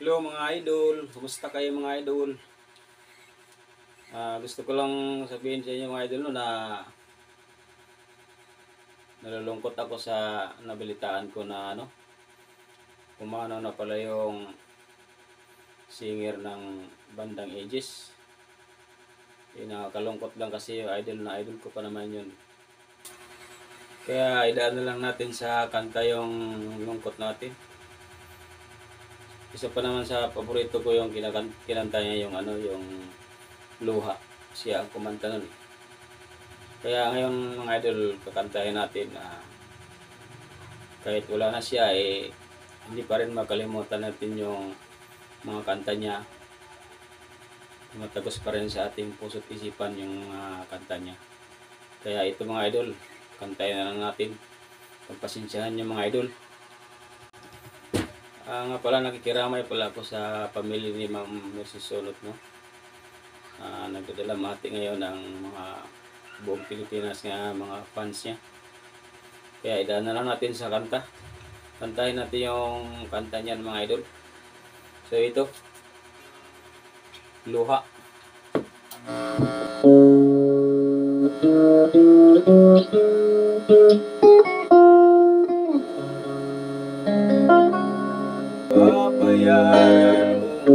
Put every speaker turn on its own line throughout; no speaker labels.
Hello mga idol, kumusta kayo mga idol? Gusto ko lang sabihin sa inyo mga idol no, na nalulungkot ako sa nabalitaan ko na pumanaw na pala yung singer ng bandang Aegis. Nakakalungkot lang kasi yung idol ko pa naman yun. Kaya idaan na lang natin sa kanta yung lungkot natin. Isa pa naman sa paborito ko yung kinanta niya yung yung Luha. Siya ang kumanta nun. Kaya ngayon mga idol, kakantahin natin kahit wala na siya hindi pa rin makalimutan natin yung mga kanta niya. Matagos pa rin sa ating puso't isipan yung kanta niya. Kaya ito mga idol, kantahin na lang natin. Pagpasensyahan niyo mga idol. Nga pala, nakikiramay pala ako sa pamilya ni Ma'am Mercy Solot, no? Nagdadala mati ngayon ng mga buong Pilipinas nga mga fans niya. Kaya idaan na lang natin sa kanta. Kantahin natin yung kanta niya mga idol. So ito, Luha. Babayaran mo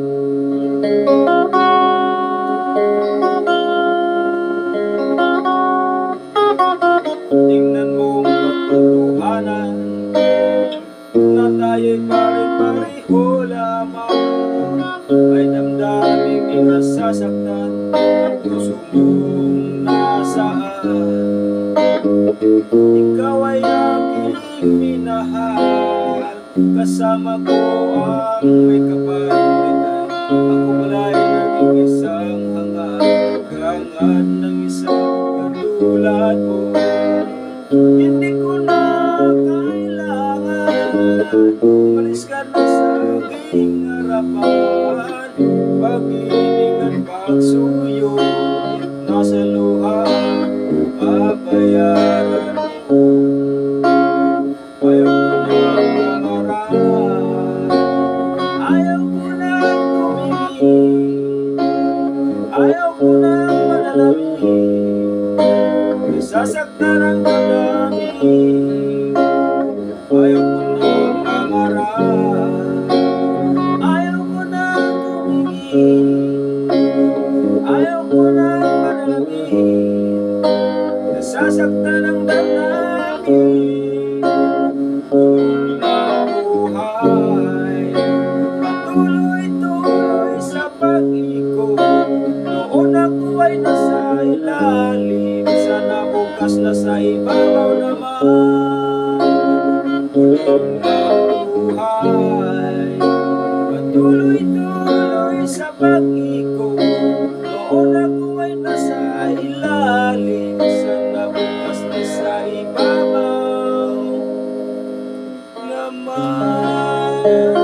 tingnan mong katotohanan na tayo'y pare-pareho lamang. May damdaming di nasasaktan at puso mong nasaan. Ikaw ay aking minahal, kasama ko ang may kapalitan. Ako pala'y naging isang hangad ng isang katulad mo. Hindi ko na kailangan umalis ka na sa aking harapan. Pag-ibig at pagsuyo nasa luha, babayaran mo. Ayaw ko na umarap, ayaw ko na tumingin, ayaw ko na manalangin, sasaktan ang damdamin. Ayaw ko na umarap, ayaw ko na tumingin, ayaw ko na manalangin, sasaktan ang damdamin. Patuloy-tuloy sa pag-ikot, noon ako ay nasa ilalim, sana bukas na sa ibabaw naman. Muling nabuhay, patuloy-tuloy sa pag-ikot, noon ako ay nasa ilalim, sana bukas na sa ibabaw naman.